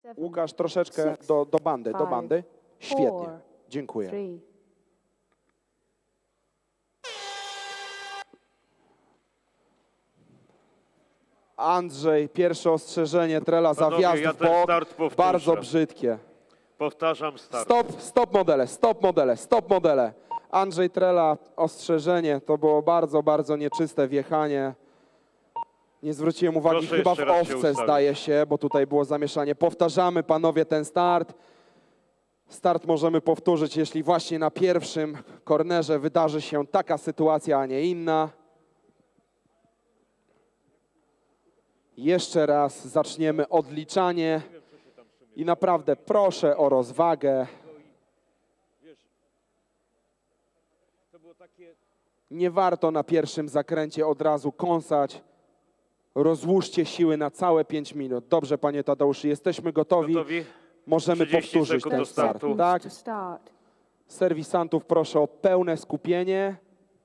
Łukasz, troszeczkę do bandy. Świetnie, dziękuję. Andrzej, pierwsze ostrzeżenie, trela za wjazd w bok, bardzo brzydkie. Powtarzam start. Stop modele. Andrzej Trela, ostrzeżenie, to było bardzo, bardzo nieczyste wjechanie. Nie zwróciłem uwagi, Proszę chyba w owce zdaje się, bo tutaj było zamieszanie. Powtarzamy, panowie, ten start. Start możemy powtórzyć, jeśli właśnie na pierwszym kornerze wydarzy się taka sytuacja, a nie inna. Jeszcze raz zaczniemy odliczanie i naprawdę proszę o rozwagę. Nie warto na pierwszym zakręcie od razu kąsać. Rozłóżcie siły na całe 5 minut. Dobrze, panie Tadeuszu, jesteśmy gotowi. Możemy powtórzyć ten start. Tak? Serwisantów proszę o pełne skupienie.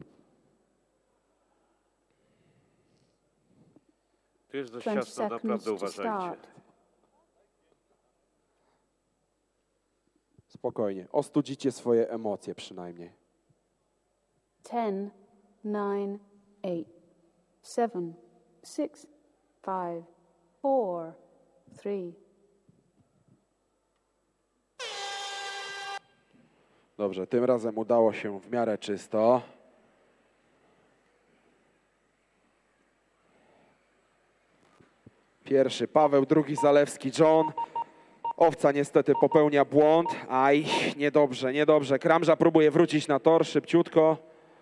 Tu jest dość ciasno, naprawdę uważajcie. Spokojnie, ostudzicie swoje emocje przynajmniej. 10, 9, 8, 7, 6, 5, 4, 3. Dobrze, tym razem udało się w miarę czysto. Pierwszy Paweł, drugi Zalewski John. Owca niestety popełnia błąd. Aj, niedobrze. Kramża próbuje wrócić na tor szybciutko.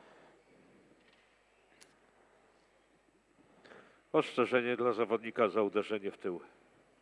Ostrzeżenie dla zawodnika za uderzenie w tył.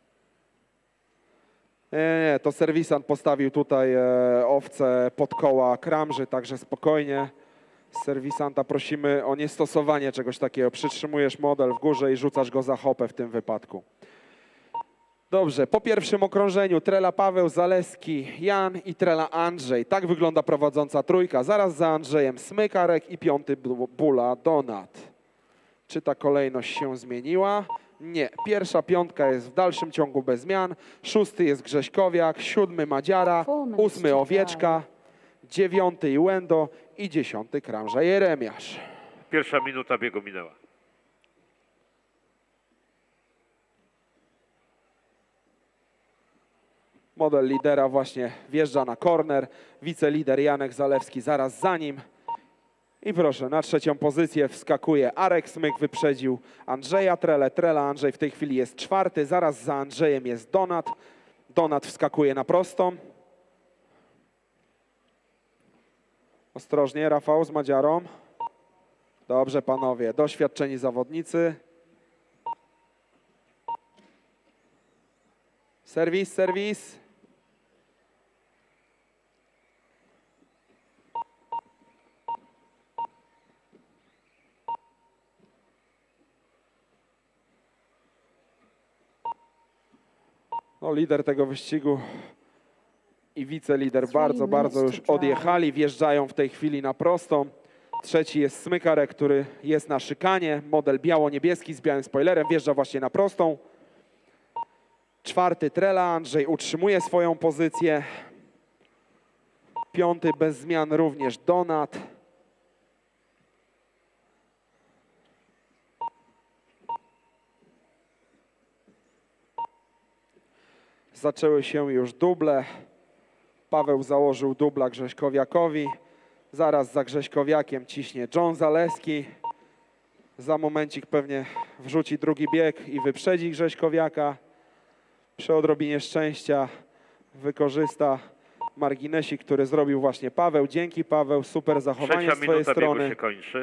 Nie, to serwisant postawił tutaj owcę pod koła Kramży, także spokojnie. Serwisanta prosimy o niestosowanie czegoś takiego. Przytrzymujesz model w górze i rzucasz go za hopę w tym wypadku. Dobrze, po pierwszym okrążeniu Trela Paweł, Zaleski Jan i Trela Andrzej. Tak wygląda prowadząca trójka. Zaraz za Andrzejem Smykarek i piąty Bula Donat. Czy ta kolejność się zmieniła? Nie. Pierwsza piątka jest w dalszym ciągu bez zmian. 6. jest Grześkowiak, 7. Madziara, 8. Owieczka, 9. Iłendo i 10. Kramża Jeremiasz. Pierwsza minuta biegu minęła. Model lidera właśnie wjeżdża na korner. Wicelider Janek Zalewski zaraz za nim. I proszę, na trzecią pozycję wskakuje Arek Smyk, wyprzedził Andrzeja Trelę. Trela Andrzej w tej chwili jest 4. Zaraz za Andrzejem jest Donat. Donat wskakuje na prostą. Ostrożnie, Rafał z Madziarą. Dobrze, panowie, doświadczeni zawodnicy. Serwis. No, lider tego wyścigu i wicelider bardzo już odjechali. Wjeżdżają w tej chwili na prostą. Trzeci jest Smykarek, który jest na szykanie. Model biało-niebieski z białym spoilerem wjeżdża właśnie na prostą. 4. Trela Andrzej utrzymuje swoją pozycję. 5. bez zmian również Donat. Zaczęły się już duble. Paweł założył dubla Grześkowiakowi. Zaraz za Grześkowiakiem ciśnie John Zaleski. Za momencik pewnie wrzuci drugi bieg i wyprzedzi Grześkowiaka. Przy odrobinie szczęścia wykorzysta marginesik, który zrobił właśnie Paweł. Dzięki, Paweł, super zachowanie z twojej strony. Biegu się kończy.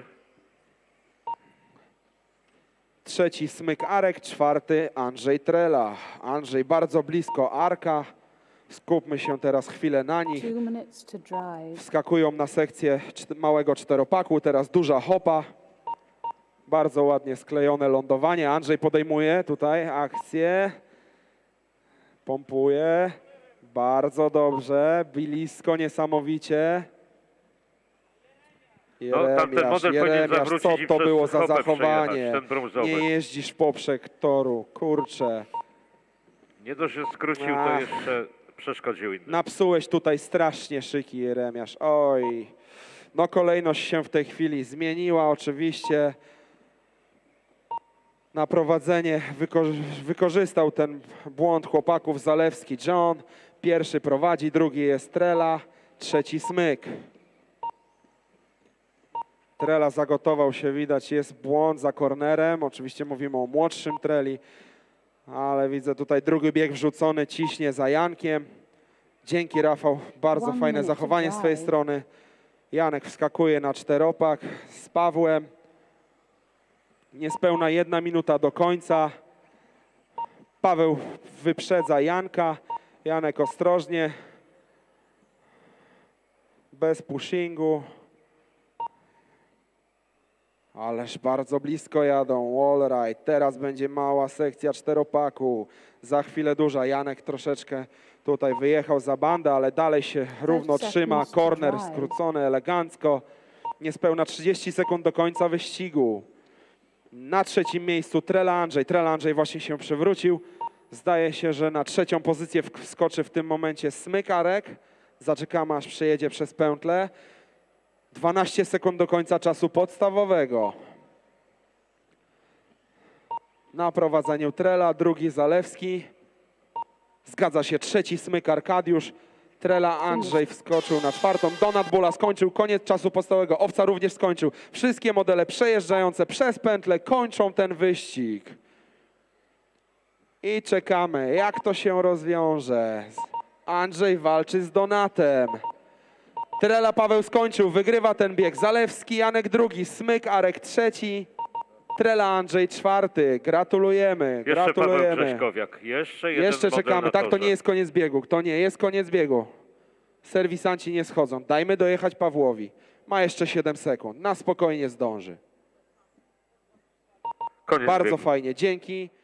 3. Smyk Arek, 4. Andrzej Trela. Andrzej bardzo blisko Arka. Skupmy się teraz chwilę na nich. Wskakują na sekcję małego czteropaku, teraz duża hopa. Bardzo ładnie sklejone lądowanie. Andrzej podejmuje tutaj akcję. Pompuje. Bardzo dobrze. Blisko, niesamowicie. Jeremiasz, co to było za zachowanie? Nie jeździsz poprzek toru, kurczę. Nie dość, że skrócił, to Ach. jeszcze przeszkodził innym. Napsułeś tutaj strasznie szyki, Jeremiasz. Oj. No kolejność się w tej chwili zmieniła oczywiście. Na prowadzenie wykorzystał ten błąd chłopaków Zalewski John. Pierwszy prowadzi, drugi jest Trela, trzeci Smyk. Trela zagotował się, widać, jest błąd za kornerem. Oczywiście mówimy o młodszym Treli, ale widzę tutaj drugi bieg wrzucony, ciśnie za Jankiem. Dzięki, Rafał, bardzo 1 fajne minute to zachowanie z twojej drive. strony. Janek wskakuje na czteropak z Pawłem. Niespełna 1 minuta do końca. Paweł wyprzedza Janka. Janek ostrożnie. Bez pushingu. Ależ bardzo blisko jadą. Wallride. Teraz będzie mała sekcja czteropaku. Za chwilę duża. Janek troszeczkę tutaj wyjechał za bandę, ale dalej się równo trzyma. Corner skrócony elegancko. Niespełna 30 sekund do końca wyścigu. Na trzecim miejscu Trela Andrzej. Trela Andrzej właśnie się przewrócił. Zdaje się, że na trzecią pozycję wskoczy w tym momencie Smykarek. Zaczekamy, aż przejedzie przez pętlę. 12 sekund do końca czasu podstawowego. Na prowadzeniu Trela, drugi Zalewski. Zgadza się, trzeci Smyk Arkadiusz. Trela Andrzej wskoczył na czwartą. Donat Bula skończył, koniec czasu podstawowego. Owca również skończył. Wszystkie modele przejeżdżające przez pętlę kończą ten wyścig. I czekamy, jak to się rozwiąże. Andrzej walczy z Donatem. Trela Paweł skończył, wygrywa ten bieg. Zalewski Janek drugi, Smyk Arek trzeci. Trela Andrzej czwarty. Gratulujemy, Jeszcze Paweł gratulujemy. Grześkowiak. Jeszcze jeden Jeszcze model czekamy. na Tak, to torze. nie jest koniec biegu. To nie jest koniec biegu. Serwisanci nie schodzą. Dajmy dojechać Pawłowi. Ma jeszcze 7 sekund. Na spokojnie zdąży. Koniec Bardzo biegu. fajnie. Dzięki.